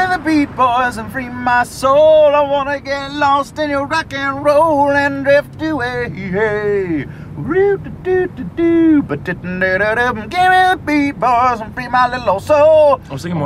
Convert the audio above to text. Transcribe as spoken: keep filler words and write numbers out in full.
the beat, boys, and free my soul. I wanna get lost in your rock and roll and drift away. Hey. Give me the beat, boys, and free my little old soul. I was thinking more